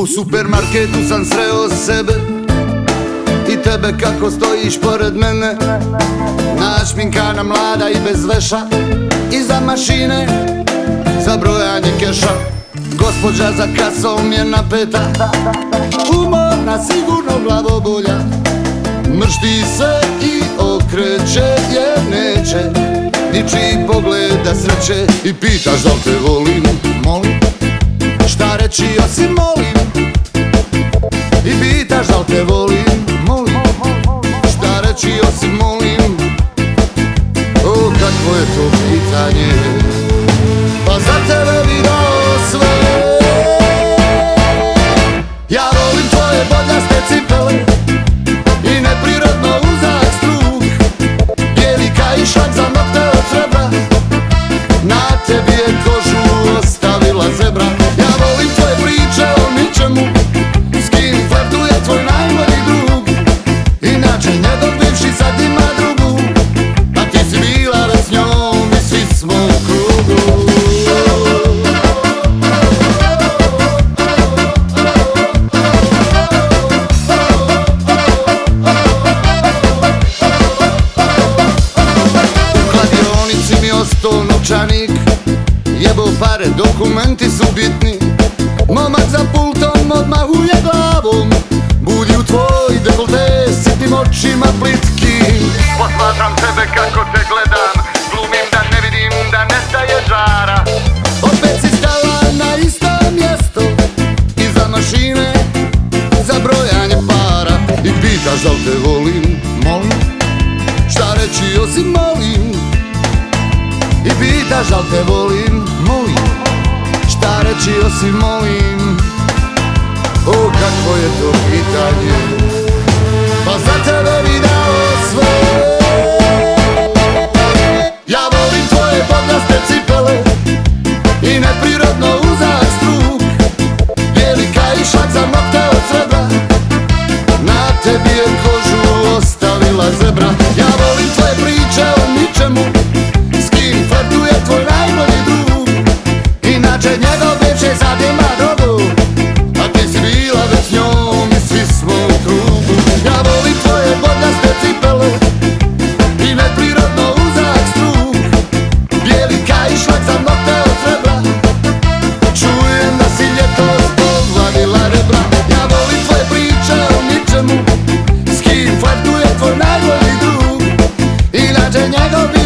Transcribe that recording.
U supermarketu sam sreo sebe i tebe kako stojiš pored mene, našminkana, mlada i bez veša, iza mašine za brojanje keša. Gospođa za kasom je napeta, umorna, sigurno glavobolja, mršti se i okreće jer neće ničiji pogled da sreće. I pitaš da li te volim, molim, šta reći osim molim. I pitaš da li te volim, molim, šta reći osim molim. O, kakvo je to pitanje, pa za tebe bi dao sve. Ja volim tvoje bodljaste cipele i neprirodno uzak struk, bijeli kaišak za nokte od srebra, na tebi je kožu ostavila zebra. Ja volim tvoje priče o ničemu, s kim flertuje tvoj najbolji drug, inače njegov bivši sad ima drugu, a ti si bila već s njom i svi smo u krugu. Ostao novčanik, jebo pare, dokumenti su bitni. Momak za pultom odmahuje glavom, budi u tvoj dekolte sitnim očima plitkim. Posmatram tebe kako te gledam, glumim da ne vidim da nestaje žara. Opet si stala na isto mjesto, iza mašine za brojanje para. I pitaš da li te volim, molim, šta reći osim molim. I pitaš da li te volim, molim, šta reći osim molim. O, kakvo je to pitanje, pa za tebe bi dao sve. Ja volim tvoje bodljaste cipele i neprirodno uzak struk, bijeli kaišak za nokte od srebra, na tebi je kožu ostavila zebra. Ja volim tvoje priče o ničemu, flertuje tvoj najbolji drug, inače njegov bivši sad ima drugu, a ti si bila već s njom i svi smo u krugu. Ja volim tvoje bodljaste cipele i neprirodno uzak struk, bijeli kaišak za nokte od srebra, čujem da si ljetos povadila rebra. Ja volim tvoje priče o ničemu, s kim flertuje tvoj najbolji drug, inače njegov